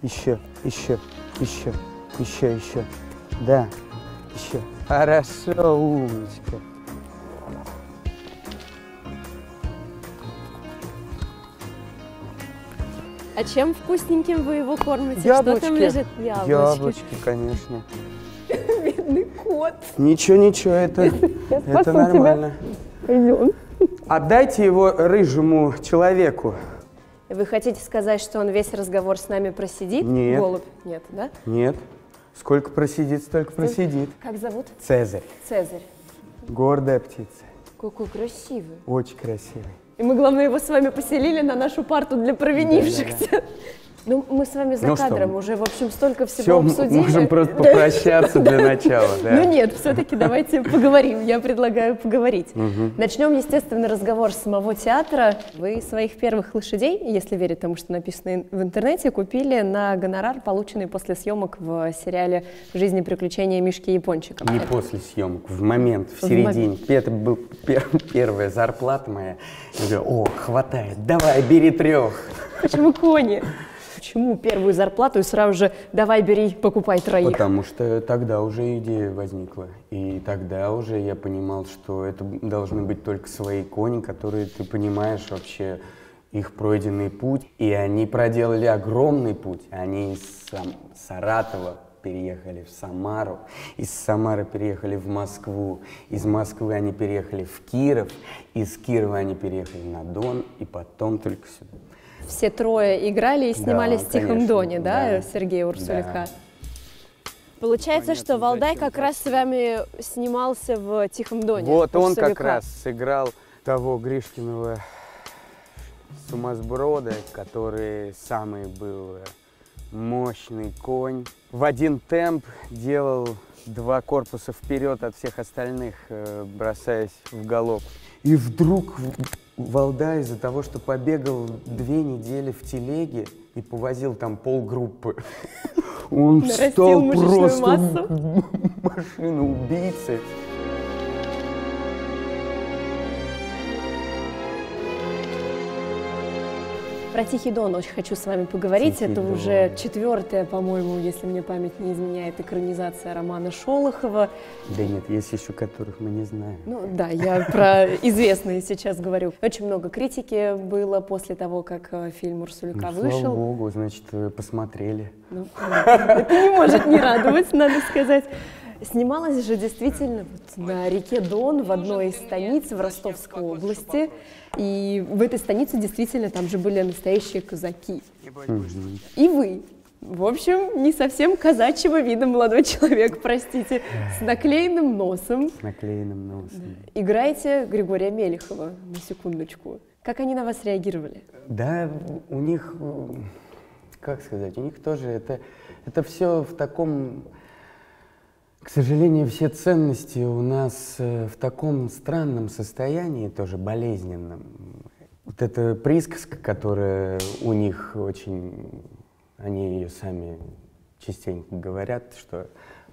Еще, еще, еще, еще, еще. Да, еще. Хорошо, умничка. А чем вкусненьким вы его кормите? Яблочки. Что там лежит? Яблочки. Яблочки, конечно. Бедный кот. Ничего, ничего, это нормально. Пойдем. Отдайте его рыжему человеку. Вы хотите сказать, что он весь разговор с нами просидит? Нет. Голубь? Нет, да? Нет. Сколько просидит, столько просидит. Как зовут? Цезарь. Цезарь. Гордая птица. Какой красивый. Очень красивый. И мы, главное, его с вами поселили на нашу парту для провинившихся. Да. Ну, мы с вами за кадром уже, в общем, столько всего обсудили. Можем просто попрощаться для начала. Ну нет, все-таки давайте поговорим. Я предлагаю поговорить. Начнем, естественно, разговор с самого театра. Вы своих первых лошадей, если верить тому, что написано в интернете, купили на гонорар, полученный после съемок в сериале «Жизнь и приключения Мишки Япончика». Не после съемок, в момент, в середине. Это была первая зарплата моя. Я говорю: о, хватает, давай, бери 3. Почему кони? Почему первую зарплату и сразу же давай бери, покупай 3? Потому что тогда уже идея возникла. И тогда уже я понимал, что это должны быть только свои кони, которые ты понимаешь вообще их пройденный путь. И они проделали огромный путь. Они из Саратова переехали в Самару, из Самары переехали в Москву, из Москвы они переехали в Киров, из Кирова они переехали на Дон и потом только сюда. Все 3 играли и снимались в «Тихом Доне», да, Сергея Урсуляка? Да. Получается, что Валдай как раз с вами снимался в «Тихом Доне». Вот он как раз сыграл того Гришкиного сумасброда, который самый был мощный конь. В один темп делал 2 корпуса вперед от всех остальных, бросаясь в галоп. И вдруг Валдай из-за того, что побегал 2 недели в телеге и повозил там полгруппы, он стал просто машина-убийцей. Про «Тихий Дон» очень хочу с вами поговорить. Это уже 4-я, по-моему, если мне память не изменяет, экранизация романа Шолохова. Да нет, есть еще которых мы не знаем. Ну да, я про известные сейчас говорю. Очень много критики было после того, как фильм Урсуляка вышел. Слава богу, значит, посмотрели. Ну, это не может не радовать, надо сказать. Снималась же действительно на реке Дон в одной из станиц в Ростовской области. И в этой станице действительно там же были настоящие казаки. И вы. В общем, не совсем казачьего вида молодой человек, простите, с наклеенным носом. С наклеенным носом. Играете Григория Мелехова, на секундочку. Как они на вас реагировали? Да, у них, как сказать, у них тоже это все в таком... К сожалению, все ценности у нас в таком странном состоянии, тоже болезненном. Вот эта присказка, которая у них очень, они ее сами частенько говорят, что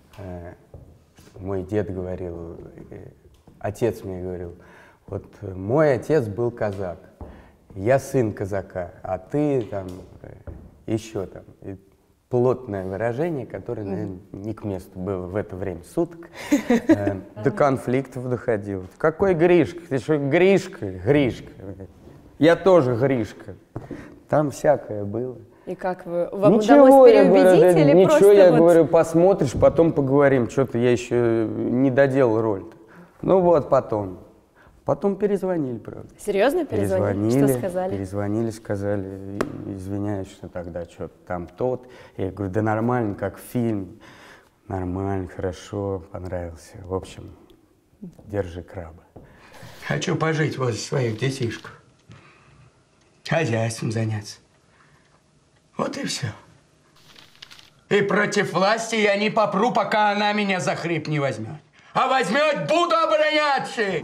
мой дед говорил, отец мне говорил, вот мой отец был казак, я сын казака, а ты там еще там. Плотное выражение, которое, наверное, не к месту было в это время суток, до конфликтов доходило. Какой Гришка? Ты что, Гришка? Гришка. Я тоже Гришка. Там всякое было. И как вы? Вам удалось переубедить или просто ничего, я говорю, посмотришь, потом поговорим. Что-то я еще не доделал роль-то. Ну вот, потом. Потом перезвонили, правда. Серьезно перезвонили? Что сказали? Перезвонили, сказали, извиняюсь, что тогда что-то там тот. Я говорю, да нормально, как фильм. Нормально, хорошо, понравился. В общем, держи краба. Хочу пожить возле своих детишек. Хозяйством заняться. Вот и все. И против власти я не попру, пока она меня за хрип не возьмет. А возьмет, буду обороняться!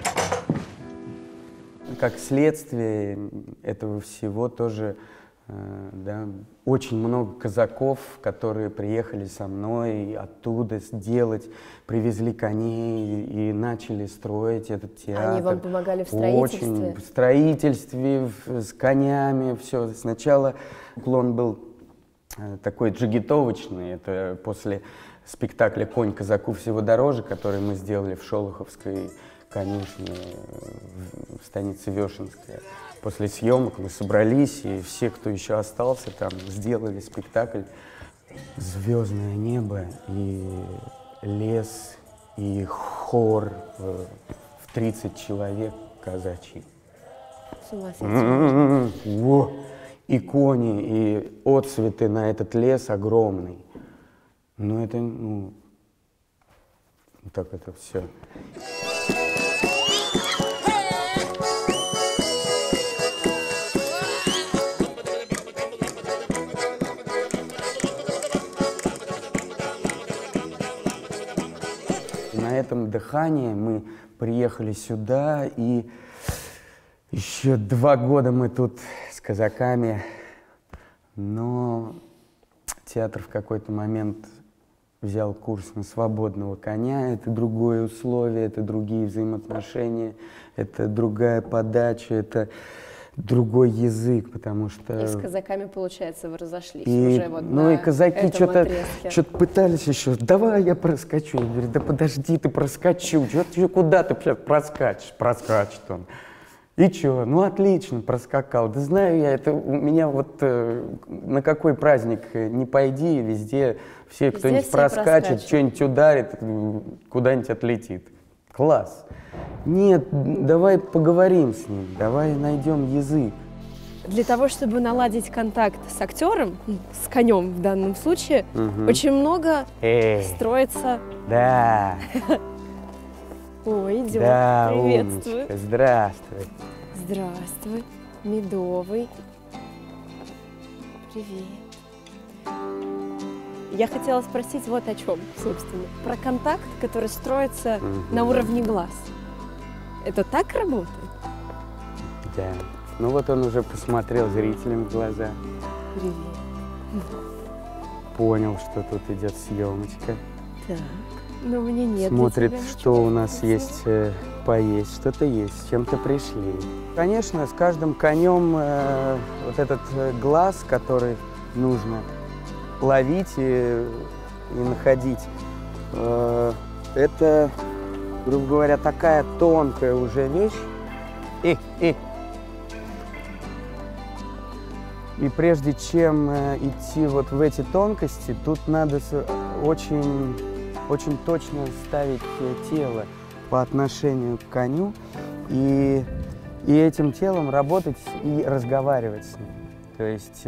Как следствие этого всего тоже, да, очень много казаков, которые приехали со мной оттуда сделать, привезли коней и начали строить этот театр. Они вам помогали в строительстве? Очень, в строительстве, с конями, все. Сначала уклон был такой джигитовочный. Это после спектакля «Конь казаку всего дороже», который мы сделали в Шолоховской конюшне в станице Вешенская. После съемок мы собрались, и все, кто еще остался там, сделали спектакль. Звездное небо и лес, и хор в 30 человек казачий. С ума сойти. Во! И кони, и отцветы на этот лес огромный. Но это, ну, так это все. На этом дыхании мы приехали сюда, и еще 2 года мы тут с казаками, но театр в какой-то момент взял курс на свободного коня. Это другое условие, это другие взаимоотношения, это другая подача, это другой язык, потому что... И с казаками, получается, вы разошлись и, уже вот ну на и казаки что-то пытались еще, давай я проскочу. Я говорю, да подожди, ты проскочу, куда ты сейчас проскачешь? Проскачет он. И что? Ну отлично, проскакал. Да знаю я, это у меня вот на какой праздник не пойди, везде все кто-нибудь проскачет, что-нибудь ударит, куда-нибудь отлетит. Класс. Нет, давай поговорим с ним, давай найдем язык. Для того, чтобы наладить контакт с актером, с конем в данном случае, очень много строится... Да. Ой, идет. Да, Приветствую. умничка, здравствуй. Здравствуй, медовый. Привет. Я хотела спросить вот о чем, собственно. Про контакт, который строится на уровне глаз. Это так работает? Да. Ну вот он уже посмотрел зрителям в глаза. Привет. Понял, что тут идет съемочка. Так, но мне нет. Смотрит, что у нас есть поесть, что-то есть, с чем-то пришли. Конечно, с каждым конем вот этот глаз, который нужно ловить и находить, это, грубо говоря, такая тонкая уже вещь. И прежде чем идти вот в эти тонкости, тут надо очень точно ставить тело по отношению к коню и этим телом работать и разговаривать с ним. То есть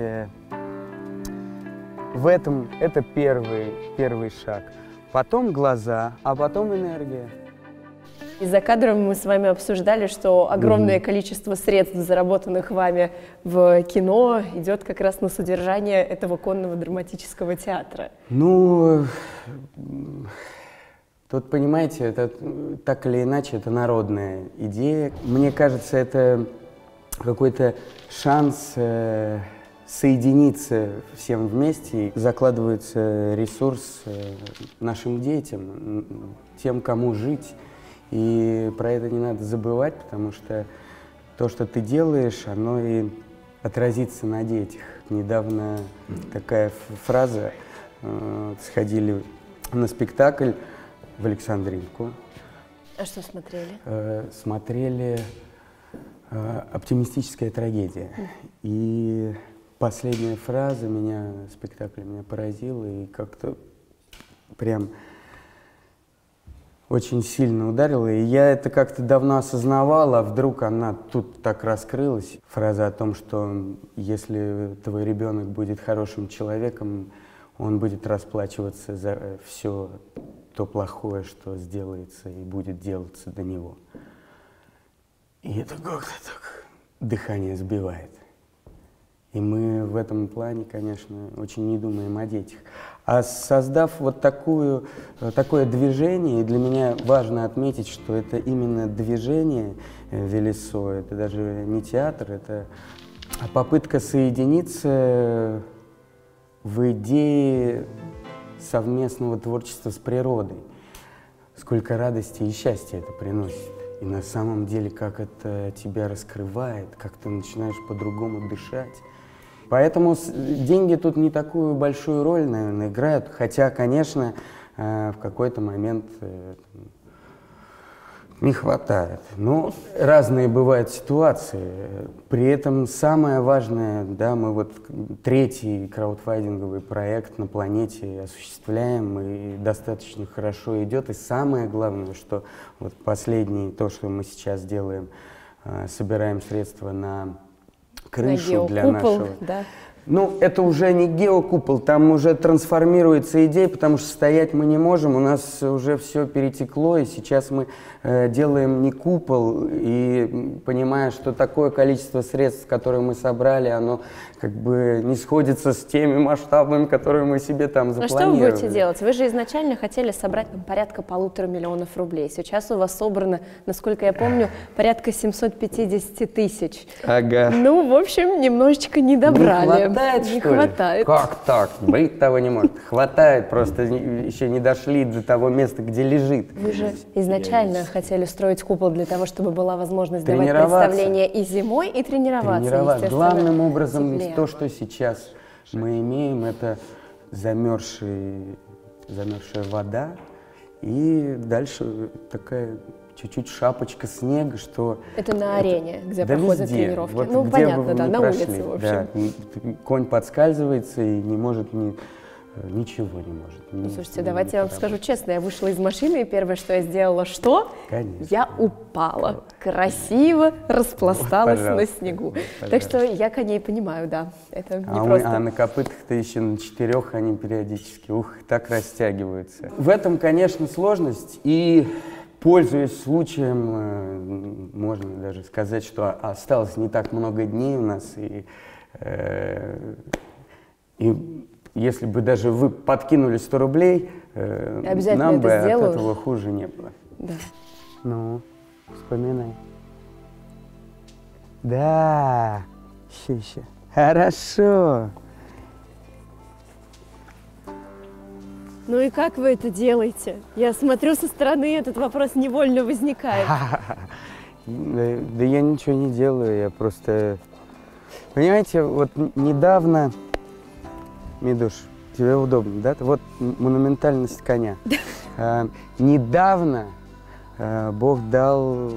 в этом это первый шаг. Потом глаза, а потом энергия. И за кадром мы с вами обсуждали, что огромное количество средств, заработанных вами в кино, идет как раз на содержание этого конного драматического театра. Ну, тут, понимаете, это так или иначе, это народная идея. Мне кажется, это какой-то шанс соединиться всем вместе. Закладывается ресурс нашим детям, тем, кому жить. И про это не надо забывать, потому что то, что ты делаешь, оно и отразится на детях. Недавно такая фраза, сходили на спектакль в Александринку. А что смотрели? Смотрели «Оптимистическая трагедия». И последняя фраза спектакля меня поразила и как-то прям очень сильно ударила. И я это как-то давно осознавал, а вдруг она тут так раскрылась. Фраза о том, что если твой ребенок будет хорошим человеком, он будет расплачиваться за все то плохое, что сделается и будет делаться до него. И это как-то так дыхание сбивает. И мы в этом плане, конечно, очень не думаем о детях. А создав вот такое движение, и для меня важно отметить, что это именно движение Велесо, это даже не театр, это попытка соединиться в идее совместного творчества с природой. Сколько радости и счастья это приносит. И на самом деле, как это тебя раскрывает, как ты начинаешь по-другому дышать. Поэтому деньги тут не такую большую роль, наверное, играют. Хотя, конечно, в какой-то момент не хватает. Но разные бывают ситуации. При этом самое важное, да, мы вот третий краудфандинговый проект на планете осуществляем, и достаточно хорошо идет. И самое главное, что вот последнее, то, что мы сейчас делаем, собираем средства на крышу для нашего. Да. Ну, это уже не геокупол, там уже трансформируется идея, потому что стоять мы не можем, у нас уже все перетекло, и сейчас мы делаем не купол, и понимая, что такое количество средств, которые мы собрали, оно как бы не сходится с теми масштабами, которые мы себе там запланировали. А что вы будете делать? Вы же изначально хотели собрать там порядка 1,5 миллиона рублей. Сейчас у вас собрано, насколько я помню, порядка 750 тысяч. Ага. Ну, в общем, немножечко не добрали. Не хватает, не что ли? хватает. Как так? Быть того не может. Хватает, просто еще не дошли до того места, где лежит. Вы же изначально хотели строить купол для того, чтобы была возможность давать Тренироваться. представления и зимой, и тренироваться, естественно. Главным образом в тепле. то, что сейчас мы имеем, это замерзшая вода и дальше такая чуть-чуть шапочка снега, что... Это на арене, где да проходят везде. тренировки. Вот Ну, где понятно, бы вы да, ни на прошли, улице, в общем. Да, конь подскальзывается и не может ничего не может. Ну, слушайте, давайте я вам скажу честно, я вышла из машины, и первое, что я сделала, что? Конечно. Я упала. Красиво распласталась Пожалуйста, на снегу. пожалуйста. Так что я коней понимаю, да. Это не А просто. на копытах-то еще на 4 они периодически, так растягиваются. В этом, конечно, сложность, и, пользуясь случаем, можно даже сказать, что осталось не так много дней у нас, и если бы даже вы подкинули 100 рублей, нам бы от этого хуже не было. Да. Ну, вспоминай. Да, щища. Хорошо. Ну и как вы это делаете? Я смотрю со стороны, этот вопрос невольно возникает. Да я ничего не делаю, я просто... Понимаете, вот недавно... Мидуш, тебе удобно, да? Вот монументальность коня. Недавно Бог дал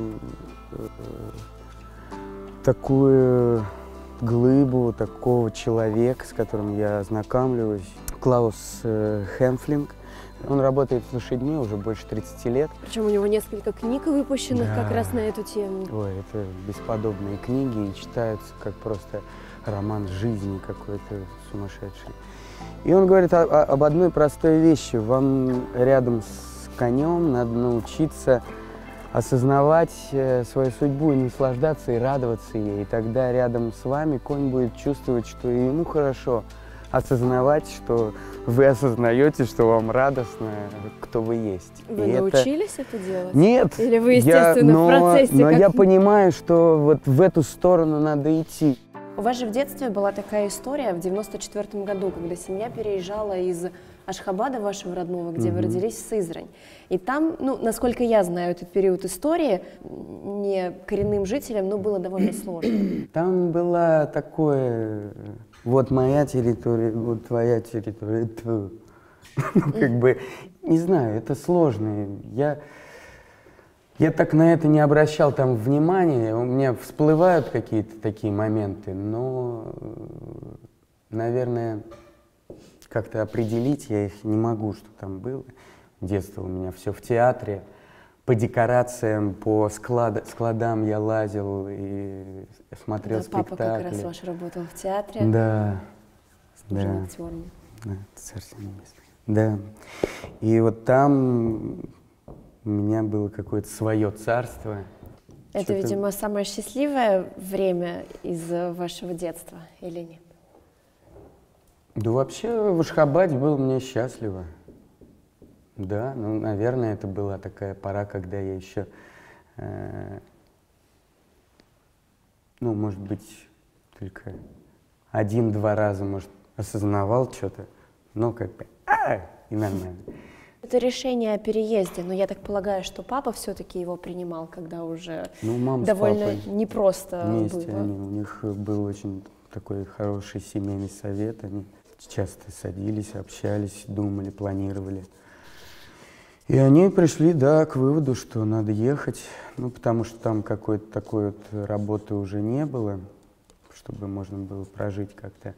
такую глыбу, такого человека, с которым я ознакомливаюсь, Клаус Хемфлинг. Он работает с лошадьми уже больше 30 лет. Причем у него несколько книг выпущенных Да. как раз на эту тему. Ой, это бесподобные книги, и читаются как просто роман жизни какой-то сумасшедший. И он говорит об одной простой вещи. Вам рядом с конем надо научиться осознавать свою судьбу и наслаждаться, и радоваться ей. И тогда рядом с вами конь будет чувствовать, что и ему хорошо, осознавать, что вы осознаете, что вам радостно, кто вы есть. Вы И научились это делать? Нет. Или вы, естественно, в процессе? Но как... я понимаю, что вот в эту сторону надо идти. У вас же в детстве была такая история в 94 году, когда семья переезжала из Ашхабада, вашего родного, где вы родились, в Сызрань. И там, ну, насколько я знаю этот период истории, не коренным жителям, но было довольно сложно. Там было такое, вот моя территория, вот твоя территория. Как бы, не знаю, это сложно. Я так на это не обращал там внимания, у меня всплывают какие-то такие моменты, но, наверное, как-то определить я их не могу, что там было. Детство у меня все в театре, по декорациям, по складам я лазил и смотрел Да, спектакли. папа как раз ваш работал в театре, Да, служил да. актером. Да, Царство небесное. Да. И вот там у меня было какое-то свое царство. Это, Что-то- видимо, самое счастливое время из вашего детства, или нет? Да вообще в Ашхабаде было мне счастливо. Да, ну, наверное, это была такая пора, когда я еще, ну, может быть, только 1-2 раза, может, осознавал что-то, но как бы, и нормально. Это решение о переезде, но я так полагаю, что папа все-таки его принимал, когда уже Ну, мама с довольно папой непросто вместе, было. у них был очень такой хороший семейный совет. Они часто садились, общались, думали, планировали. И они пришли, да, к выводу, что надо ехать, ну, потому что там какой-то такой вот работы уже не было, чтобы можно было прожить как-то.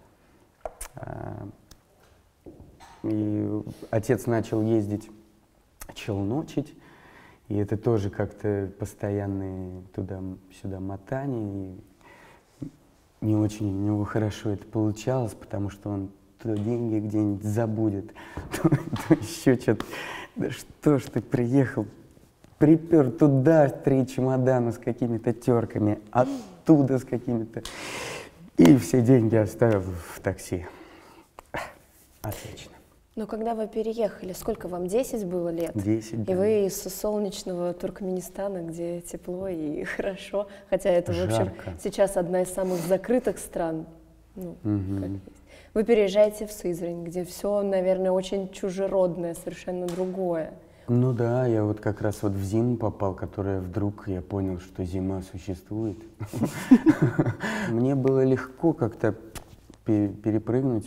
И отец начал ездить челночить, и это тоже как-то постоянные туда-сюда мотания, и не очень у него хорошо это получалось, потому что он то деньги где-нибудь забудет, то еще что-то. Да что ж ты приехал, припер туда 3 чемодана с какими-то терками, оттуда с какими-то... И все деньги оставил в такси. Отлично. Но когда вы переехали, сколько вам, 10 было лет? 10, да. И вы из солнечного Туркменистана, где тепло и хорошо, хотя это, в общем, Жарко. сейчас одна из самых закрытых стран. Ну, как есть. Вы переезжаете в Сызрань, где все, наверное, очень чужеродное, совершенно другое. Ну да, я вот как раз вот в зиму попал, которая вдруг я понял, что зима существует. Мне было легко как-то перепрыгнуть,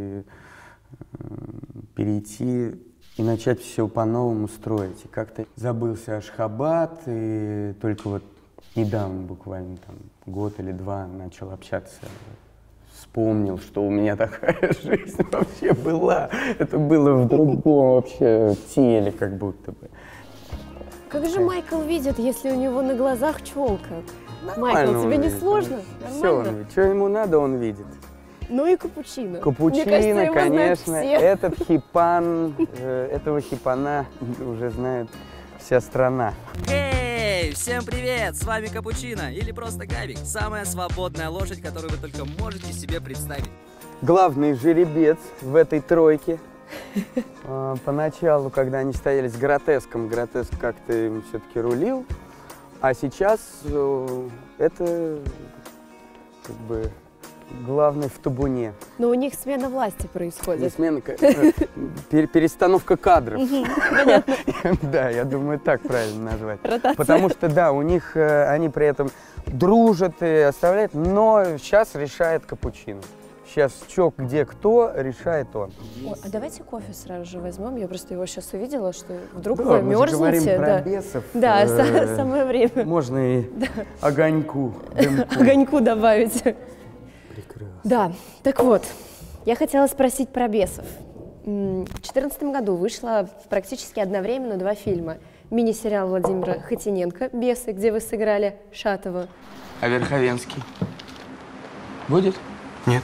перейти и начать все по-новому строить. И как-то забылся Ашхабад, и только вот недавно, буквально там год или 2, начал общаться. Вспомнил, что у меня такая жизнь вообще была. Это было в другом вообще теле, как будто бы. Как же Майкл видит, если у него на глазах челка? Майкл, тебе не сложно? Все, что ему надо, он видит. Ну и капучино. Капучино, конечно. Этот хипан, этого хипана уже знает вся страна. Эй, всем привет! С вами Капучино, или просто Гавик. Самая свободная лошадь, которую вы только можете себе представить. Главный жеребец в этой тройке. Поначалу, когда они стояли с Гротеском, Гротеск как-то им все-таки рулил. А сейчас это как бы главный в табуне. Но у них смена власти происходит. Перестановка кадров. Понятно. Да, я думаю, так правильно назвать. Ротация. Потому что, да, у них, они при этом дружат и оставляют, но сейчас решает Капучино. Сейчас что, где, кто, решает он. Ой, а давайте кофе сразу же возьмем. Я просто его сейчас увидела, что вдруг Да, вы мы же говорим мерзнете. про бесов. Да, самое время. Можно и огоньку, дымку. Огоньку добавить. Прекрасно. Да, так вот, я хотела спросить про бесов. В 2014 году вышло практически одновременно 2 фильма. Мини-сериал Владимира Хотиненко «Бесы», где вы сыграли Шатова. А Верховенский? Будет? Нет.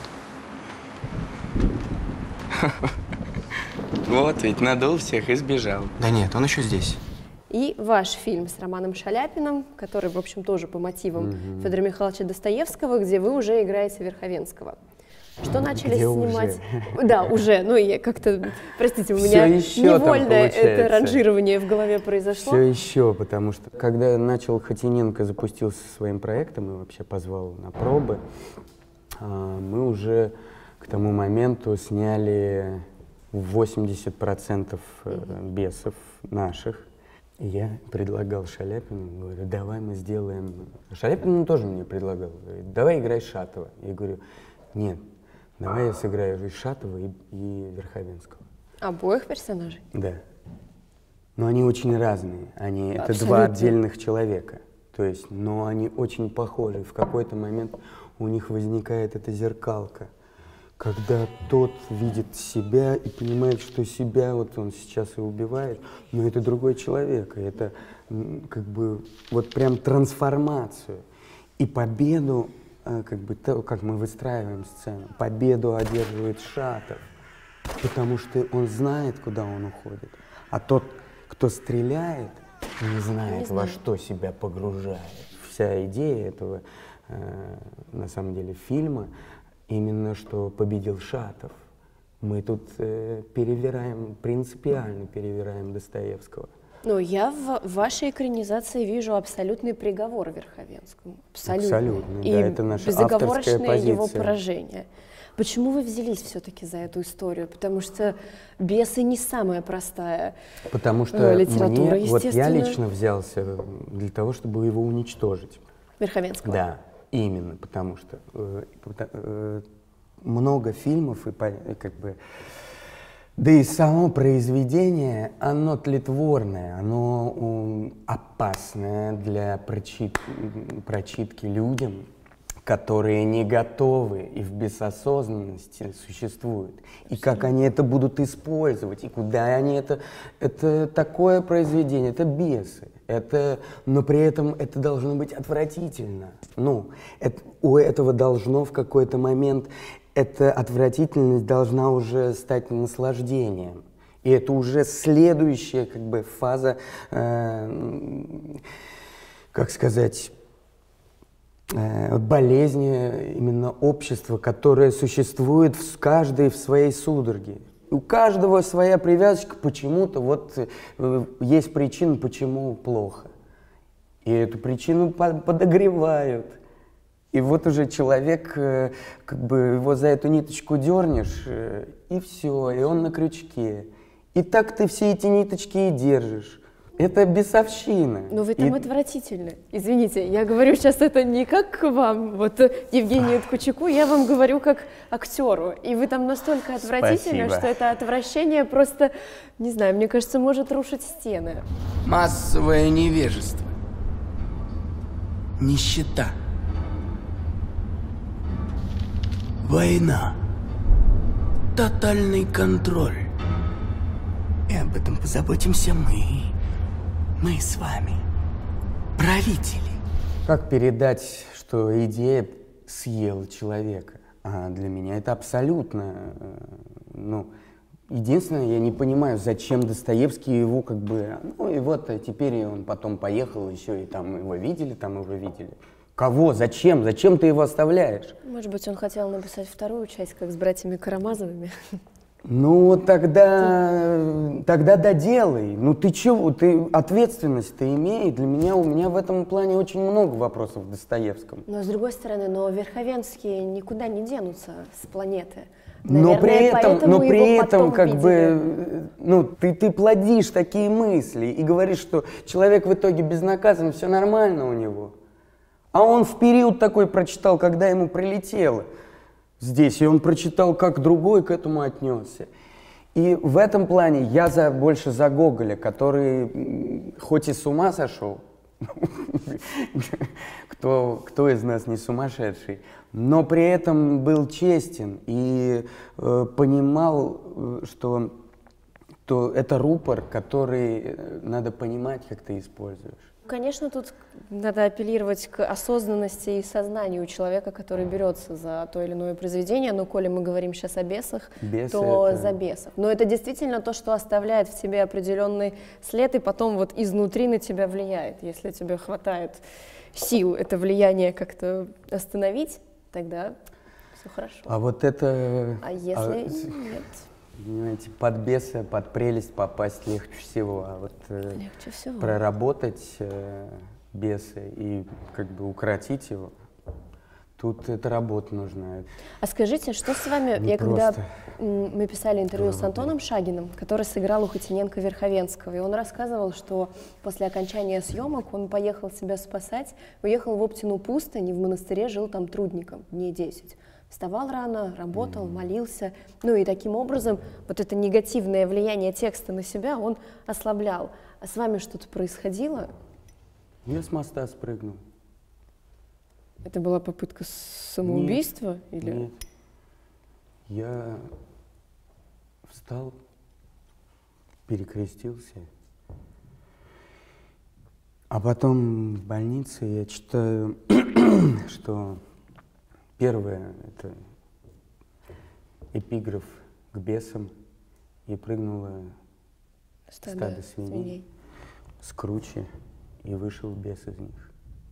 Вот ведь надул всех и сбежал. Да нет, он еще здесь. И ваш фильм с Романом Шаляпиным, который, в общем, тоже по мотивам Федора Михайловича Достоевского, где вы уже играете Верховенского. Что начали Где снимать? уже? Да, уже. Ну, я как-то, простите, у Всё меня еще там невольно это получается. ранжирование в голове произошло. Все еще, потому что когда начал Хотиненко, запустился своим проектом и вообще позвал на пробы, мы уже к тому моменту сняли 80% бесов наших. И я предлагал Шаляпину, говорю, давай мы сделаем... Шаляпин тоже мне предлагал, говорит, давай играй Шатова. Я говорю, нет, давай я сыграю и Шатова, и Верховенского. Обоих персонажей? Да. Но они очень разные. Это Абсолютно. 2 отдельных человека. То есть, но они очень похожи. В какой-то момент у них возникает эта зеркалка, когда тот видит себя и понимает, что себя вот он сейчас и убивает, но это другой человек. И это как бы вот прям трансформацию. И победу, как бы то, как мы выстраиваем сцену, победу одерживает Шатов, потому что он знает, куда он уходит. А тот, кто стреляет, не знает, во что себя погружает. Вся идея этого, на самом деле, фильма именно, что победил Шатов. Мы тут принципиально перевираем Достоевского. Ну, я в вашей экранизации вижу абсолютный приговор Верховенскому. Абсолютно, И да, это наша авторская безоговорочное его позиция. поражение. Почему вы взялись все-таки за эту историю? Потому что «Бесы» не самая простая Потому что литература, вот я естественно. лично взялся для того, чтобы его уничтожить. Верховенского. Да. Именно, потому что много фильмов, и как бы, да и само произведение, оно тлетворное, оно опасное для прочитки людям, которые не готовы и в бессознанности существуют. И как они это будут использовать, и куда они это... Это такое произведение, это бесы. Но при этом это должно быть отвратительно. Ну, у этого должно в какой-то момент... Эта отвратительность должна уже стать наслаждением. И это уже следующая как бы фаза, как сказать, болезни именно общества, которое существует каждый в своей судороге. У каждого своя привязочка почему-то, вот есть причина, почему плохо. И эту причину подогревают. И вот уже человек, как бы его за эту ниточку дернешь, и все, и он на крючке. И так ты все эти ниточки и держишь. Это бесовщина. Но вы там отвратительны. Извините, я говорю сейчас это не как к вам, вот Евгению Ткачуку, я вам говорю как актеру. И вы там настолько отвратительны, что это отвращение просто, не знаю, мне кажется, может рушить стены. Массовое невежество. Нищета. Война. Тотальный контроль. И об этом позаботимся мы. Мы с вами. Правители. Как передать, что идея съела человека? А для меня это абсолютно... единственное, я не понимаю, зачем Достоевский его как бы... Ну и вот теперь он потом поехал еще, и там его видели, там его видели. Кого? Зачем? Зачем ты его оставляешь? Может быть, он хотел написать вторую часть, как с братьями Карамазовыми? Ну, тогда доделай. Ну, ты чего? Ты ответственность-то имей. У меня в этом плане очень много вопросов к Достоевскому. Но, с другой стороны, Верховенские никуда не денутся с планеты. Но Наверное, при этом как видели. бы, ты плодишь такие мысли и говоришь, что человек в итоге безнаказан, все нормально у него. А он в период такой прочитал, когда ему прилетело здесь, и он прочитал, как другой к этому отнесся. И в этом плане я больше за Гоголя, который хоть и с ума сошел, кто из нас не сумасшедший, но при этом был честен и понимал, что это рупор, который надо понимать, как ты используешь. Конечно, тут надо апеллировать к осознанности и сознанию человека, который берется за то или иное произведение. Но коли мы говорим сейчас о бесах, то это... за бесов. Но это действительно то, что оставляет в тебе определенный след, и потом вот изнутри на тебя влияет. Если тебе хватает сил это влияние как-то остановить, тогда все хорошо. А вот это... А если нет? Понимаете, под беса, под прелесть попасть легче всего, а вот легче всего. Проработать беса и как бы укротить его, тут эта работа нужна. А скажите, что с вами, когда мы писали интервью с Антоном Шагиным, который сыграл у Хотиненко Верховенского, и он рассказывал, что после окончания съемок он поехал себя спасать, уехал в Оптину пустынь и в монастыре жил там трудником дней 10. Вставал рано, работал, молился. Ну и таким образом вот это негативное влияние текста на себя он ослаблял. А с вами что-то происходило? Я с моста спрыгнул. Это была попытка самоубийства? Нет, или? Нет. Я встал, перекрестился. А потом в больнице я читаю, что... Первое – это эпиграф к бесам, и прыгнуло стадо свиней с кручи, и вышел бес из них.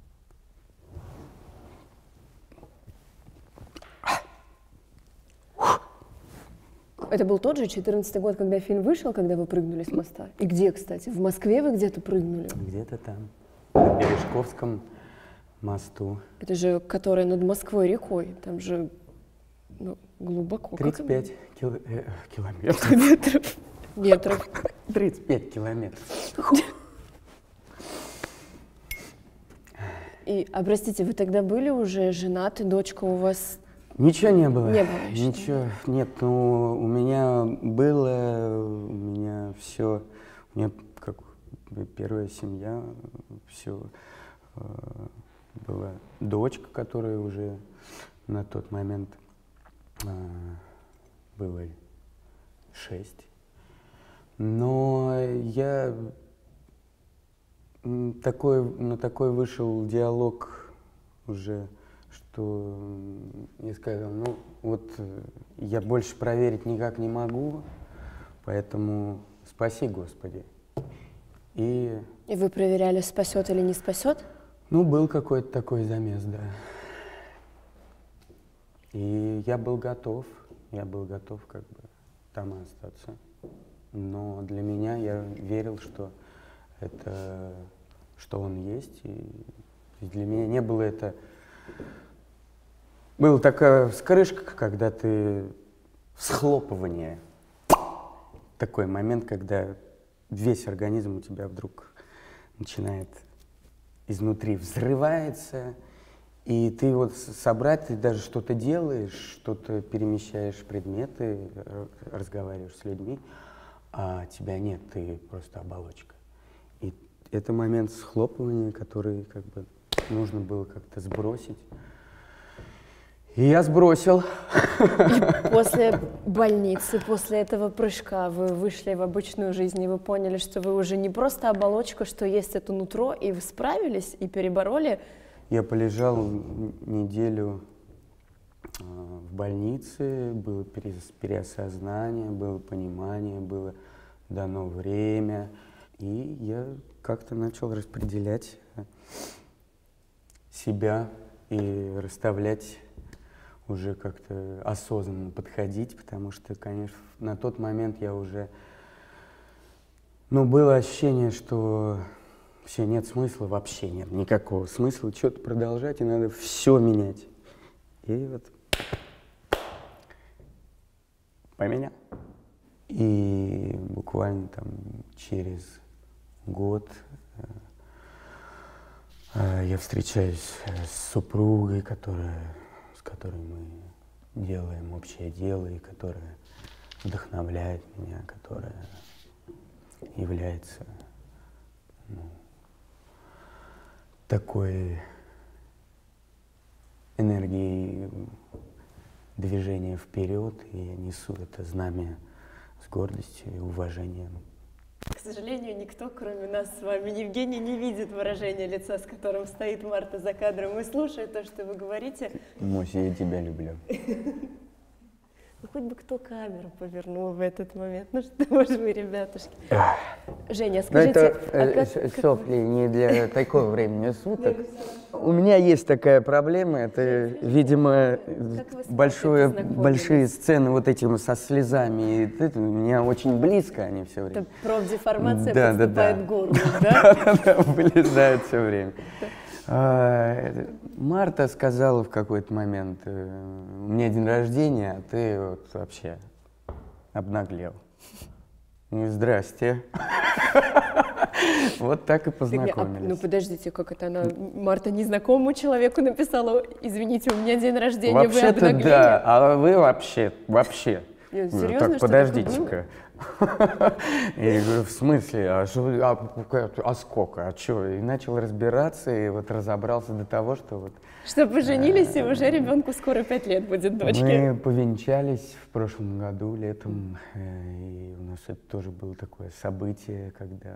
Это был тот же 14-й год, когда фильм вышел, когда вы прыгнули с моста? И где, кстати? В Москве вы где-то прыгнули? Где-то там, на Бережковском мосту. Это же, который над Москвой рекой, там же глубоко. 35 километров. Метров. 35 километров. Простите, вы тогда были уже женаты, дочка у вас? Ничего не было. Не было еще? Ничего, нет, ну, у меня все, у меня как первая семья, все, была дочка, которая уже на тот момент было 6. Но я на такой вышел диалог уже, что я сказал, ну вот я больше проверить никак не могу, поэтому спаси Господи. И вы проверяли, спасет или не спасет? Ну, был какой-то такой замес, да. И я был готов как бы там остаться. Но для меня, я верил, что он есть, и для меня не было это... Была такая вскрышка, когда ты... Схлопывание. Такой момент, когда весь организм у тебя вдруг начинает изнутри взрывается, и ты вот собрать, ты даже что-то делаешь, что-то перемещаешь предметы, разговариваешь с людьми, а тебя нет, ты просто оболочка. И это момент схлопывания, который как бы нужно было как-то сбросить. И я сбросил. И после больницы, после этого прыжка вы вышли в обычную жизнь, и вы поняли, что вы уже не просто оболочка, что есть это нутро, и вы справились, и перебороли? Я полежал неделю в больнице, было переосознание, было понимание, было дано время, и я как-то начал распределять себя и расставлять, уже как-то осознанно подходить, потому что, конечно, на тот момент я уже... Ну, было ощущение, что все, нет смысла, вообще нет никакого смысла что-то продолжать, и надо все менять. И вот поменял. И буквально там через год я встречаюсь с супругой, с которой мы делаем общее дело, и которая вдохновляет меня, которая является такой энергией движения вперед, и я несу это знамя с гордостью и уважением. К сожалению, никто, кроме нас с вами, Евгений, не видит выражения лица, с которым стоит Марта за кадром, и слушает то, что вы говорите. Мося, я тебя люблю. Ну, хоть бы кто камеру повернул в этот момент. Ну что ж вы, ребятушки. Женя, скажите... это сопли не для такого времени суток. У меня есть такая проблема, это, видимо, большие сцены вот этими со слезами. И это, у меня очень близко они все время. Это профдеформация подступает к горлу, да? Да, вылезает все время. Марта сказала в какой-то момент, у меня день рождения, а ты вот вообще обнаглел. Ну, здрасте. Вот так и познакомились. Ну, подождите, как это она, Марта незнакомому человеку написала, извините, у меня день рождения, вы обнаглели? Вообще-то да, а вы вообще. Серьезно, так, подождите-ка. Я говорю, в смысле, а сколько, а что? И начал разбираться, и вот разобрался до того, что вот... Что поженились, и уже ребенку скоро 5 лет будет, дочке. Мы повенчались в прошлом году, летом, и у нас это тоже было такое событие, когда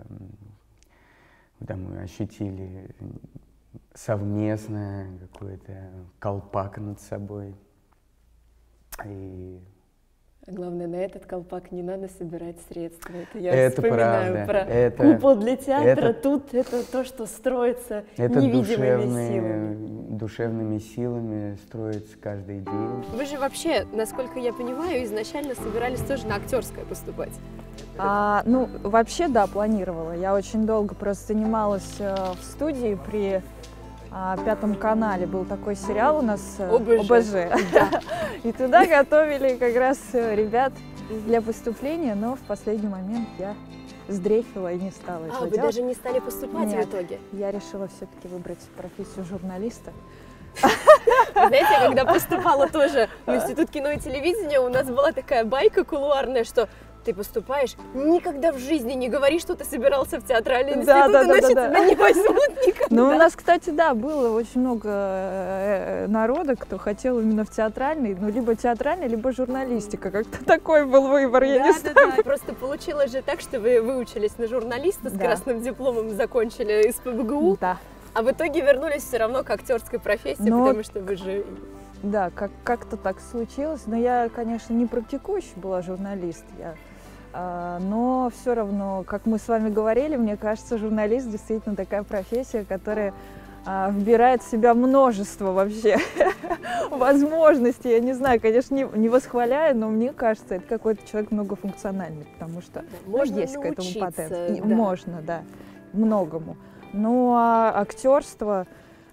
мы ощутили совместное какой-то колпак над собой. И... Главное, на этот колпак не надо собирать средства. Это я это вспоминаю правда. про купол для театра. Тут это то, что строится невидимыми силами. Душевными силами строится каждый день. Вы же вообще, насколько я понимаю, изначально собирались тоже на актерское поступать. Ну, вообще, да, планировала. Я очень долго просто занималась в студии при Пятом канале. Был такой сериал у нас ОБЖ. Да. И туда готовили как раз ребят для поступления, но в последний момент я сдрейфила и не стала этого вы делать. даже не стали поступать Нет, в итоге? я решила все-таки выбрать профессию журналиста. Вы знаете, я когда поступала тоже в Институт кино и телевидения, у нас была такая байка кулуарная, что ты поступаешь, никогда в жизни не говори, что ты собирался в театральный институт, иначе тебя не возьмут никогда. Ну, у нас, кстати, да, было очень много народа, кто хотел именно в театральный, ну, либо театральный, либо журналистика. Как-то такой был выбор, я не знаю. Да. Просто получилось же так, что вы выучились на журналиста, с красным дипломом закончили из ПБГУ, а в итоге вернулись все равно к актерской профессии, потому что вы же... Да, как-то так случилось. Но я, конечно, не практикующий была журналист, но все равно, как мы с вами говорили, мне кажется, журналист действительно такая профессия, которая вбирает в себя множество вообще возможностей. Я не знаю, конечно, не восхваляю, но мне кажется, это какой-то человек многофункциональный, потому что есть к этому потенциал. Можно, да, многому. Ну, а актерство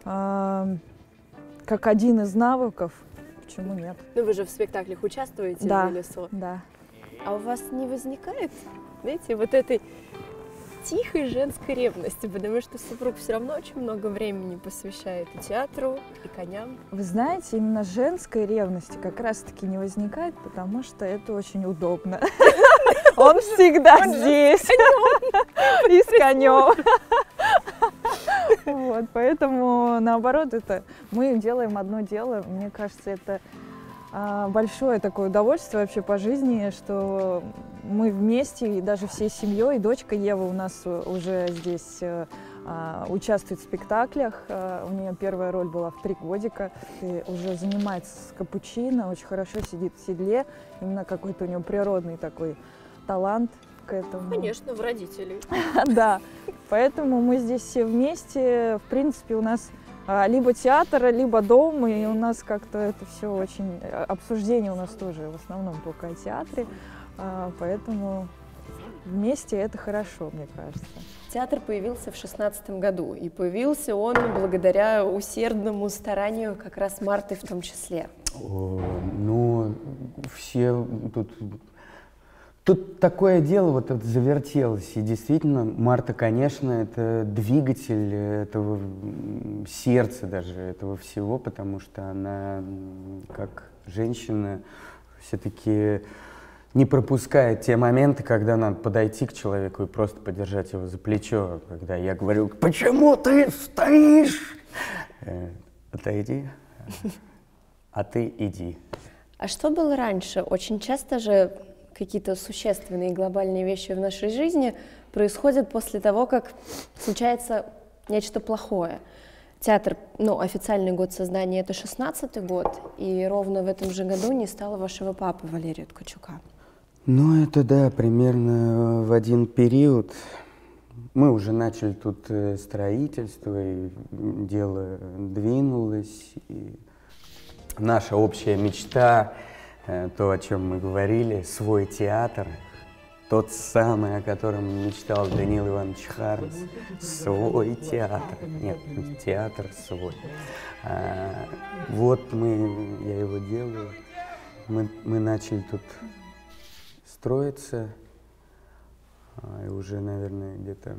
как один из навыков, почему нет? Ну, вы же в спектаклях участвуете, да, в лесу. Да. А у вас не возникает, знаете, вот этой тихой женской ревности, потому что супруг все равно очень много времени посвящает и театру, и коням. Вы знаете, именно женской ревности как раз-таки не возникает, потому что это очень удобно. Он всегда здесь и с конем. Вот, поэтому, наоборот, это мы делаем одно дело. Мне кажется, это большое такое удовольствие вообще по жизни, что мы вместе, и даже всей семьей. Дочка Ева у нас уже здесь участвует в спектаклях. У нее первая роль была в 3 годика. И уже занимается с капучино, очень хорошо сидит в седле. Именно какой-то у нее природный такой талант к этому. Конечно, в родителей. Да, поэтому мы здесь все вместе. В принципе, у нас либо театр, либо дом, и у нас как-то это все очень... Обсуждение у нас тоже в основном только о театре, поэтому вместе это хорошо, мне кажется. Театр появился в 2016 году, и появился он благодаря усердному старанию как раз Марты в том числе. Ну, все тут... Тут такое дело вот это завертелось, и действительно, Марта, конечно, это двигатель этого сердца даже, этого всего, потому что она, как женщина, все-таки не пропускает те моменты, когда надо подойти к человеку и просто подержать его за плечо, когда я говорю: «Почему ты стоишь?» Отойди, а ты иди. А что было раньше? Очень часто же какие-то существенные глобальные вещи в нашей жизни происходят после того, как случается нечто плохое. Театр, официальный год создания — это 16-й год, и ровно в этом же году не стало вашего папы Валерия Ткачука. Ну, это да, примерно в один период. Мы уже начали тут строительство, и дело двинулось, и наша общая мечта, то, о чем мы говорили, свой театр, тот самый, о котором мечтал Даниил Иванович Хармс, свой театр. Нет, театр свой. Вот я его делаю. Мы начали тут строиться, и уже, наверное, где-то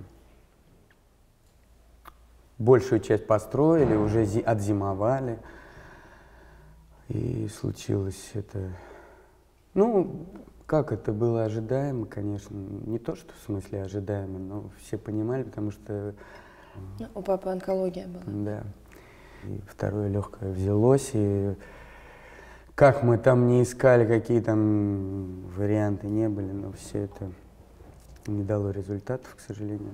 большую часть построили, уже отзимовали. И случилось это, как это было ожидаемо, конечно, не то, что в смысле ожидаемо, но все понимали, потому что... У папы онкология была. Да. И второе легкое взялось, и как мы там не искали, какие там варианты не были, но все это не дало результатов, к сожалению.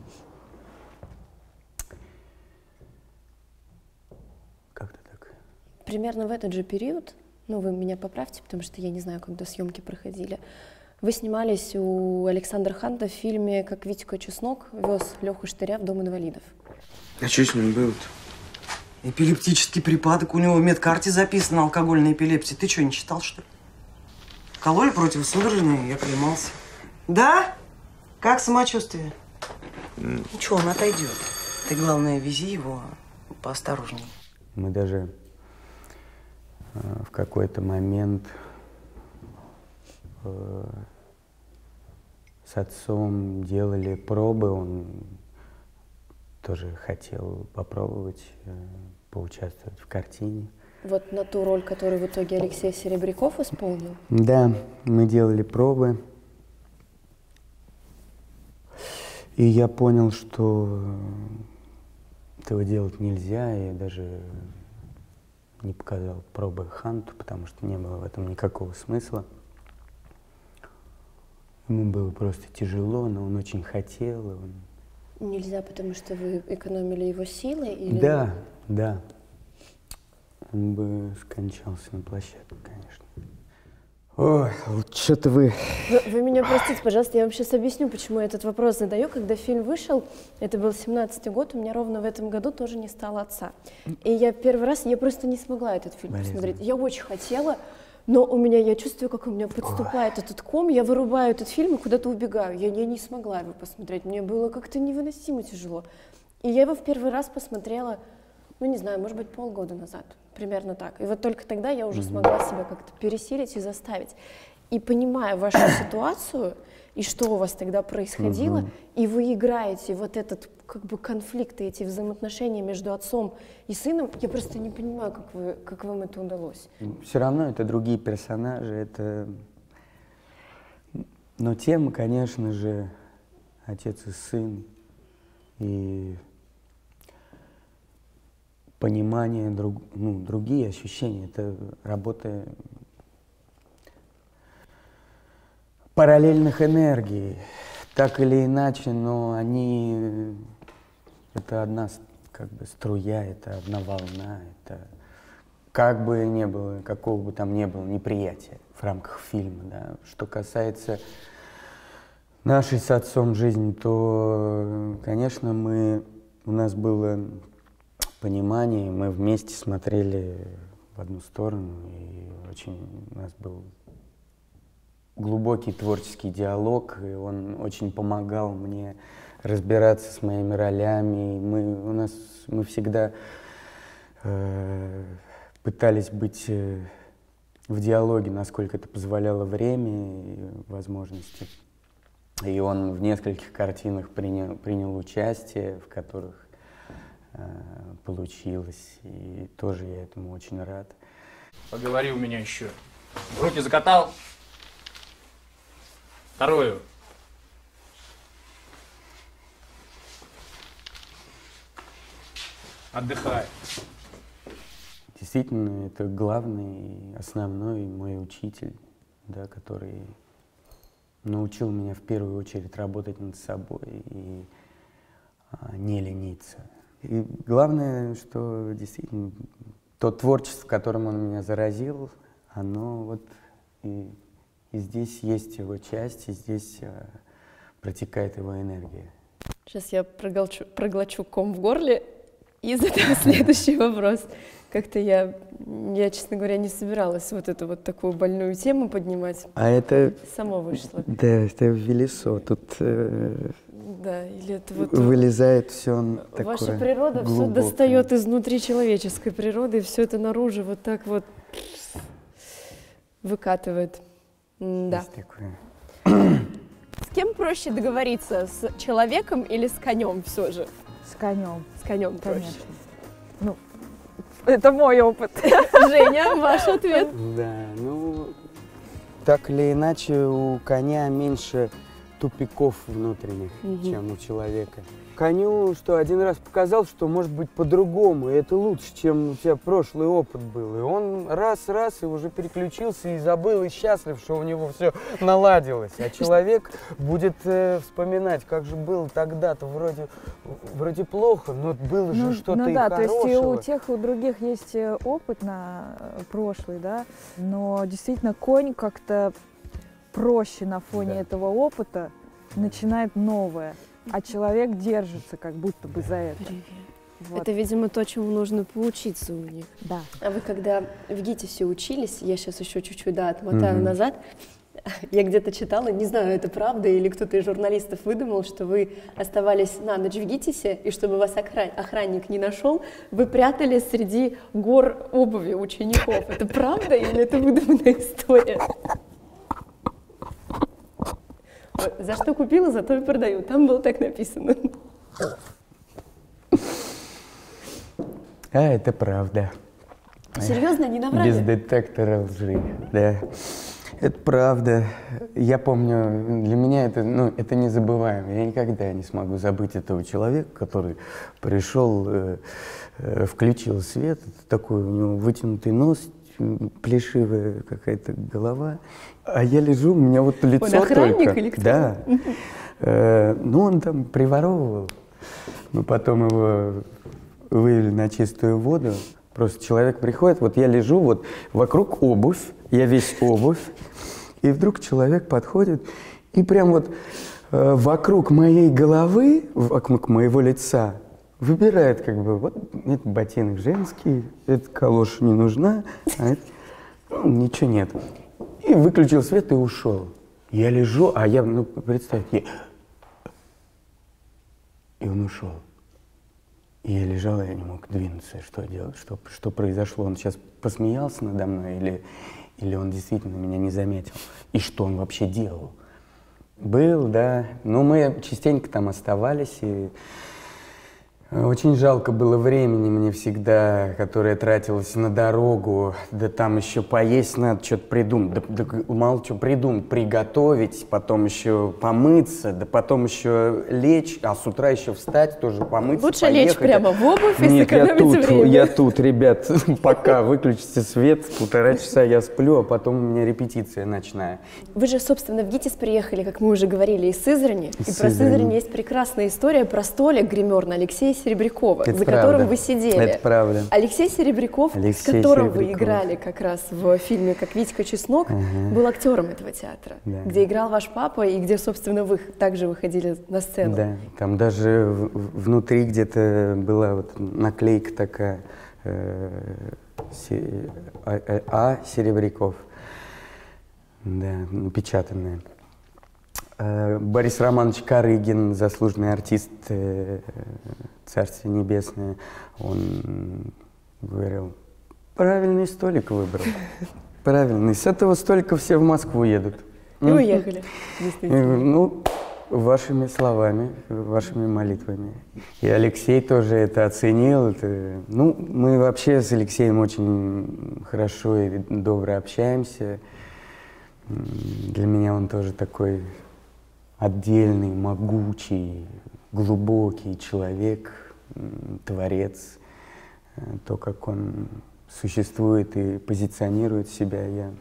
Примерно в этот же период, вы меня поправьте, потому что я не знаю, когда съемки проходили, вы снимались у Александра Ханта в фильме «Как Витька Чеснок вез Леху Штыря в дом инвалидов». А что с ним было-то? Эпилептический припадок. У него в медкарте записано алкогольная эпилепсия. Ты что, не читал, что ли? Кололи противосудорожные, я клемался. Да? Как самочувствие? Ничего, он отойдет. Ты, главное, вези его поосторожнее. Мы даже в какой-то момент с отцом делали пробы, он тоже хотел попробовать поучаствовать в картине. Вот на ту роль, которую в итоге Алексей Серебряков исполнил? Да, мы делали пробы. И я понял, что этого делать нельзя, и даже не показал пробы Ханту, потому что не было в этом никакого смысла. Ему было просто тяжело, но он очень хотел. Нельзя, потому что вы экономили его силы? Или... Да, да. Он бы скончался на площадке, конечно. Ой, что-то вы... Вы меня простите, пожалуйста, я вам сейчас объясню, почему я этот вопрос задаю. Когда фильм вышел, это был 17-й год, у меня ровно в этом году тоже не стало отца. И я первый раз, я просто не смогла этот фильм посмотреть. Я очень хотела, но я чувствую, как у меня подступает этот ком, я вырубаю этот фильм и куда-то убегаю. Я не смогла его посмотреть, мне было как-то невыносимо тяжело. И я его в первый раз посмотрела, не знаю, может быть, полгода назад. Примерно так. И вот только тогда я уже смогла себя как-то пересилить и заставить. И понимая вашу ситуацию, и что у вас тогда происходило, и вы играете вот этот как бы конфликт и эти взаимоотношения между отцом и сыном, я просто не понимаю, как вам это удалось. Все равно это другие персонажи, это... Но тема, конечно же, отец и сын. И... понимание, другие ощущения. Это работа параллельных энергий. Так или иначе, но они... Это одна как бы струя, это одна волна, это как бы ни было, какого бы там ни было неприятия в рамках фильма. Да. Что касается нашей с отцом жизни, то, конечно, у нас было понимание, мы вместе смотрели в одну сторону, и очень у нас был глубокий творческий диалог, и он очень помогал мне разбираться с моими ролями. Мы всегда пытались быть в диалоге, насколько это позволяло время и возможности. И он в нескольких картинах принял участие, в которых получилось, и тоже я этому очень рад. Поговори у меня еще. Руки закатал. Вторую. Отдыхай. Действительно, это главный, основной мой учитель, да, который научил меня в первую очередь работать над собой и не лениться. И главное, что действительно то творчество, которым он меня заразил, оно вот и здесь есть его часть, и здесь протекает его энергия. Сейчас я проглочу ком в горле и задам следующий вопрос. Как-то я, честно говоря, не собиралась вот эту вот такую больную тему поднимать. А это... Само вышло. Да, это Велесо. Тут да, или это вот вылезает все такое ваша природа глубокое. Все достает изнутри человеческой природы, и все это наружу вот так вот выкатывает. Да. С кем проще договориться? С человеком или с конем все же? С конем. С конем проще. Конечно. Ну, это мой опыт. Женя, ваш ответ? Да, так или иначе у коня меньше тупиков внутренних, чем у человека. Коню один раз показал, что может быть по-другому, и это лучше, чем у тебя прошлый опыт был. И он раз, и уже переключился, и забыл, и счастлив, что у него все наладилось. А человек будет вспоминать, как же было тогда-то, вроде плохо, но было же что-то и да, хорошего. То есть и у тех, и у других есть опыт на прошлый, да, но действительно конь как-то проще на фоне этого опыта начинает новое. А человек держится как будто бы за это. Вот. Это, видимо, то, чему нужно поучиться у них. Да. А вы когда в ГИТИСе учились, я сейчас еще чуть-чуть отмотаю назад, я где-то читала, не знаю, это правда или кто-то из журналистов выдумал, что вы оставались на ночь в ГИТИСе, и чтобы вас охранник не нашел, вы прятались среди гор обуви учеников. Это правда или это выдуманная история? За что купила, зато и продаю. Там было так написано. А, это правда. Серьезно, не наврали? Без детектора лжи, да. Это правда. Я помню, для меня это, ну, это незабываемо. Я никогда не смогу забыть этого человека, который пришел, включил свет, такой у него вытянутый нос, плешивая какая-то голова. А я лежу, у меня вот лицо Он охранник только. или кто? Да. Ну, он там приворовывал. Мы потом его вывели на чистую воду. Просто человек приходит, вот я лежу, вот вокруг обувь, я весь обувь, и вдруг человек подходит, и прям вот вокруг моей головы, вокруг моего лица, выбирает как бы, вот это ботинок женский, эта калоша не нужна, а это, ну, ничего нет. И выключил свет и ушел. Я лежу, а я, ну, представьте, и он ушел. И я лежал, я не мог двинуться, что делать, что произошло. Он сейчас посмеялся надо мной или он действительно меня не заметил? И что он вообще делал? Был, да. Но мы частенько там оставались, и очень жалко было времени мне всегда, которое тратилось на дорогу. Да там еще поесть надо, что-то придумать. Да мало что придумать. Приготовить, потом еще помыться, да потом еще лечь, а с утра еще встать, тоже помыться, Лучше поехать. лечь прямо в обувь и Нет, сэкономить время. Я тут, ребят, пока выключите свет, 1,5 часа я сплю, а потом у меня репетиция ночная. Вы же, собственно, в ГИТИС приехали, как мы уже говорили, из Сызрани. И про Сызрани. Сызрань есть прекрасная история про столик гримерный Алексея Серебрякова, Это за правда. которым вы сидели. Это правда. Алексей Серебряков, с которым вы играли как раз в фильме «Как Витька Чеснок», был актером этого театра, Да. где играл ваш папа и где, собственно, вы также выходили на сцену. Да, там даже внутри где-то была вот наклейка такая Серебряков, да, напечатанная. Борис Романович Карыгин, заслуженный артист, Царствие Небесное, он говорил, правильный столик выбрал, правильный. С этого столика все в Москву едут. И уехали, действительно. Ну, вашими словами, вашими молитвами. И Алексей тоже это оценил. Ну, мы вообще с Алексеем очень хорошо и добро общаемся. Для меня он тоже такой отдельный, могучий, глубокий человек, творец. То, как он существует и позиционирует себя, я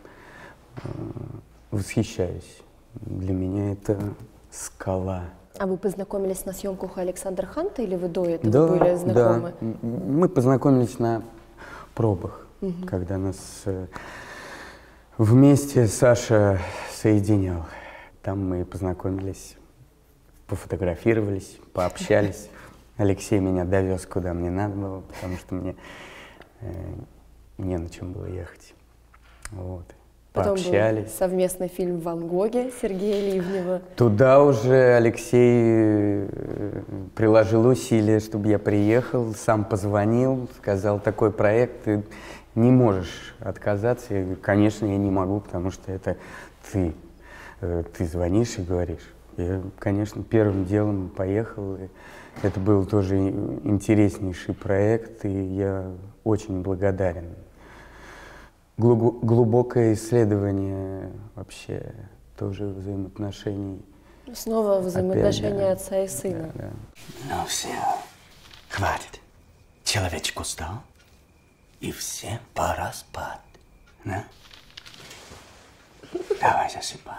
восхищаюсь. Для меня это скала. А вы познакомились на съемках у Александра Ханта или вы до этого были знакомы? Да, мы познакомились на пробах, когда нас вместе Саша соединял. Там мы познакомились, пофотографировались, пообщались. Алексей меня довез, куда мне надо было, потому что мне не на чем было ехать. Вот. Потом Пообщались. был совместный фильм «Ван Гоги» Сергея Ливнева. Туда уже Алексей приложил усилия, чтобы я приехал, сам позвонил, сказал, такой проект, ты не можешь отказаться. Я говорю, конечно, я не могу, потому что это ты. Ты звонишь и говоришь. Я, конечно, первым делом поехал. И это был тоже интереснейший проект, и я очень благодарен. Глубокое исследование вообще тоже взаимоотношений. Снова взаимоотношения Опять, да. отца и сына. Да, да. Ну все, хватит. Человечек устал, и всем пора спать. Да? Давай засыпай.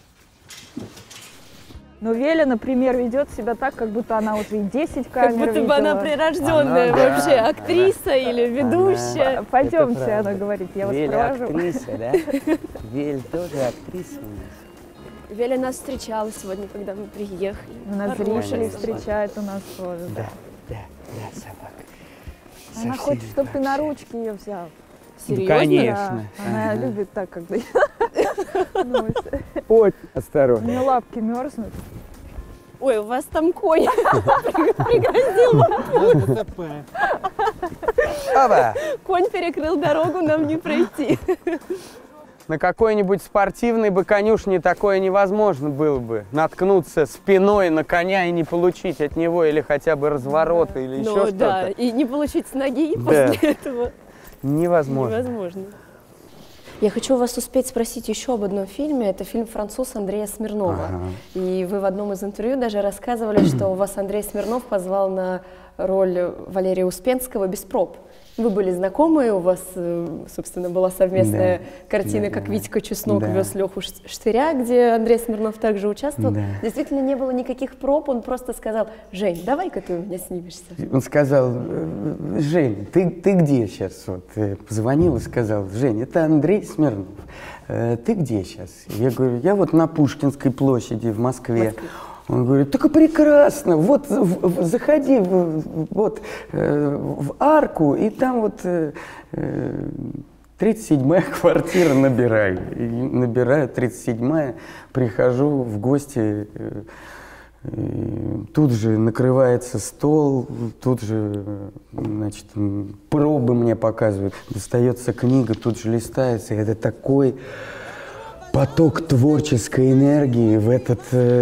Но Веля, например, ведет себя так, как будто она уже и 10 камер Как будто бы видела. она прирожденная Она, да, вообще актриса или ведущая. Пойдемте, Это она правда. говорит, я вас Веля провожу. актриса, да? Вель тоже актриса у нас. Веля нас встречала сегодня, когда мы приехали. Она Хорошая зрителей собака. встречает у нас тоже. Да, да, да, собака. Она Совсем хочет, чтобы ты на ручки ее взял. Серьезно? Конечно. Да, она Ага. любит так, когда ну, Очень у осторожно. нее лапки мерзнут. Ой, у вас там конь пригрозил. Опа! Конь перекрыл дорогу, нам не пройти. На какой-нибудь спортивной бы конюшне такое невозможно было бы. Наткнуться спиной на коня и не получить от него или хотя бы разворота, или еще что-то. Да, и не получить с ноги Да. после этого. Невозможно. Невозможно. Я хочу вас успеть спросить еще об одном фильме. Это фильм «Француз» Андрея Смирнова. Ага. И вы в одном из интервью даже рассказывали, что вас Андрей Смирнов позвал на роль Валерия Успенского без проб. Вы были знакомы, у вас, собственно, была совместная картина, как Витька Чеснок вез Леху Штыря, где Андрей Смирнов также участвовал. Да. Действительно, не было никаких проб, он просто сказал: «Жень, давай-ка ты у меня снимешься». Он сказал: Жень, ты где сейчас? Вот, позвонил и сказал: Жень, это Андрей Смирнов. Ты где сейчас? Я говорю: я вот на Пушкинской площади в Москве. Он говорит: так и прекрасно, вот заходи вот в арку, и там вот 37-я квартира набирай. И набираю 37-я, прихожу в гости, тут же накрывается стол, тут же, значит, пробы мне показывают, достается книга, тут же листается, и это такой поток творческой энергии в этот,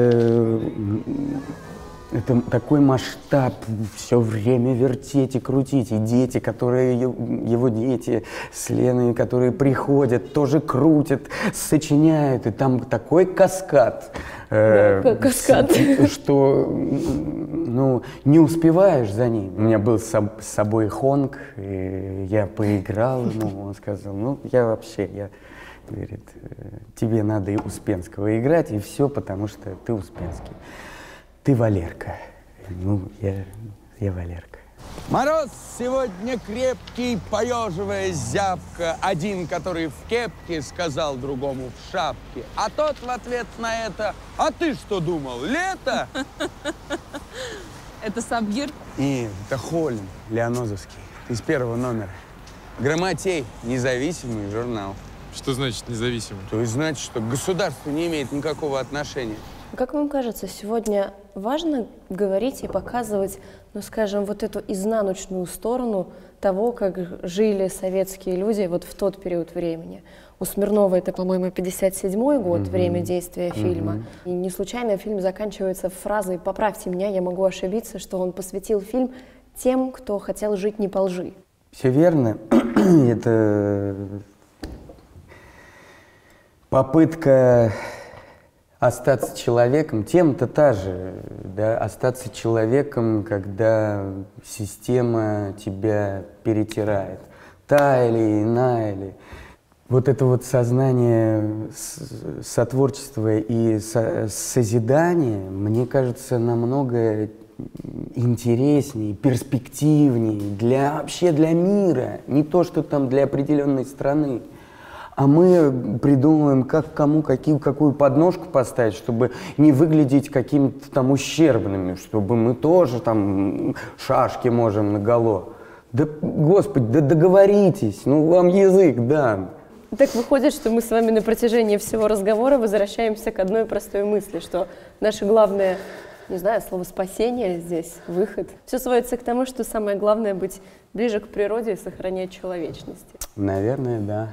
это такой масштаб, все время вертеть и крутить. И дети, которые, его дети с Леной, которые приходят, тоже крутят, сочиняют. И там такой каскад, Каскад. что ну, не успеваешь за ним. У меня был с собой Хонг, и я поиграл ему, он сказал: ну, я говорит, тебе надо и Успенского играть, и все, потому что ты Успенский. Ты Валерка. Ну, я Валерка. Мороз сегодня крепкий, поеживая зябко. Один, который в кепке, сказал другому в шапке. А тот в ответ на это: а ты что думал, лето? Это Сабгир? И это Хольм, Леонозовский, из первого номера. Грамотей, независимый журнал. Что значит независимый? То есть значит, что к государству не имеет никакого отношения. Как вам кажется, сегодня важно говорить и показывать, ну, скажем, вот эту изнаночную сторону того, как жили советские люди вот в тот период времени? У Смирнова это, по-моему, 57-й год, время действия фильма. И не случайно фильм заканчивается фразой «Поправьте меня, я могу ошибиться», что он посвятил фильм тем, кто хотел жить не по лжи. Все верно. Это попытка остаться человеком, тем-то та же, да, остаться человеком, когда система тебя перетирает, та или иная или. Вот это вот сознание сотворчества и созидания, мне кажется, намного интереснее, перспективнее вообще для мира, не то, что там для определенной страны. А мы придумываем, как кому какую подножку поставить, чтобы не выглядеть какими-то там ущербными, чтобы мы тоже там шашки можем наголо. Да, Господи, да договоритесь, ну вам язык дан. Так выходит, что мы с вами на протяжении всего разговора возвращаемся к одной простой мысли, что наше главное, не знаю, слово спасение здесь, выход. Все сводится к тому, что самое главное быть ближе к природе и сохранять человечность. Наверное, да.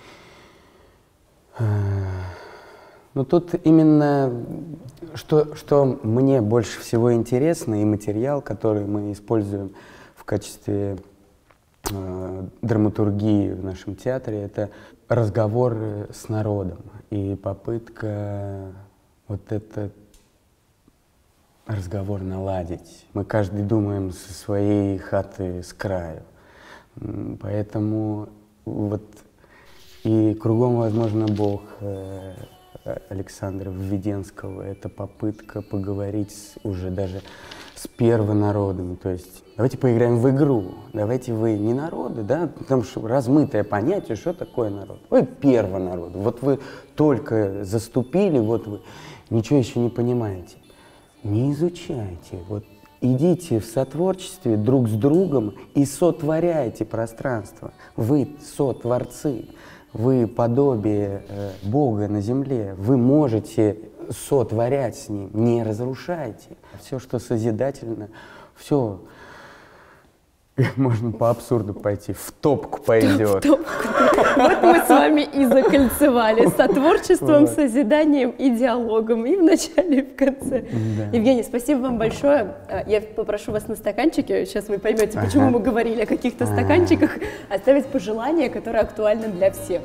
Но тут именно, что мне больше всего интересно, и материал, который мы используем в качестве драматургии в нашем театре, это разговор с народом и попытка вот этот разговор наладить. Мы каждый думаем со своей хаты с краю, поэтому вот и «Кругом, возможно, Бог» Александра Введенского — это попытка поговорить уже даже с первонародами. То есть давайте поиграем в игру, давайте вы не народы, да, потому что размытое понятие, что такое народ. Вы первонарод, вот вы только заступили, вот вы ничего еще не понимаете. Не изучайте, вот идите в сотворчестве друг с другом и сотворяйте пространство. Вы сотворцы. Вы подобие Бога на земле, вы можете сотворять с Ним, не разрушайте. Все, что созидательно, все Можно по абсурду пойти, в топку пойдет. Вот мы с вами и закольцевали сотворчеством, созиданием и диалогом, и в начале, и в конце. Да. Евгений, спасибо вам большое. Я попрошу вас на стаканчике, сейчас вы поймете, почему мы говорили о каких-то стаканчиках, оставить пожелания, которые актуальны для всех.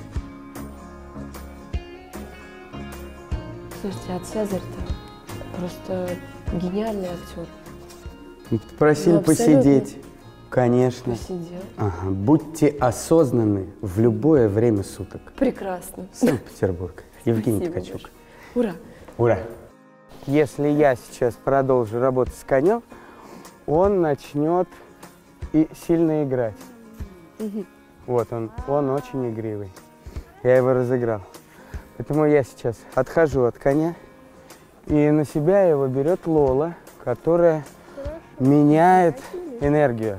Слушайте, а Цезарь-то просто гениальный актер. Просили Ну, абсолютно. посидеть. Конечно. Посидел. Ага. Будьте осознанны в любое время суток. Прекрасно. Санкт-Петербург. Евгений Спасибо Ткачук. Ура! Ура! Если я сейчас продолжу работать с конем, он начнет и сильно играть. Вот он очень игривый. Я его разыграл. Поэтому я сейчас отхожу от коня, и на себя его берет Лола, которая меняет энергию.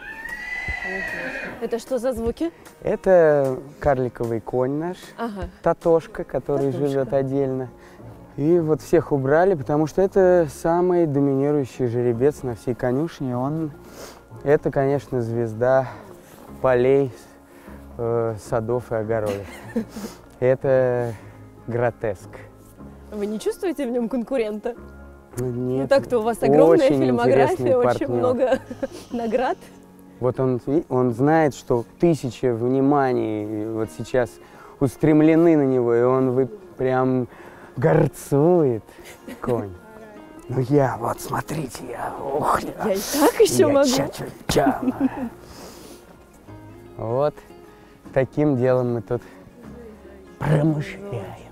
Это что за звуки? Это карликовый конь наш, Ага. Татошка, который живет отдельно. И вот всех убрали, потому что это самый доминирующий жеребец на всей конюшне. Это, конечно, звезда полей, садов и огородов. Это гротеск. Вы не чувствуете в нем конкурента? Нет, Ну так-то у вас огромная очень фильмография, интересный очень партнер. много наград. Вот он знает, что тысячи вниманий вот сейчас устремлены на него, и он прям горцует, конь. Ну вот, смотрите, ух, Я и так еще могу. Вот таким делом мы тут промышляем.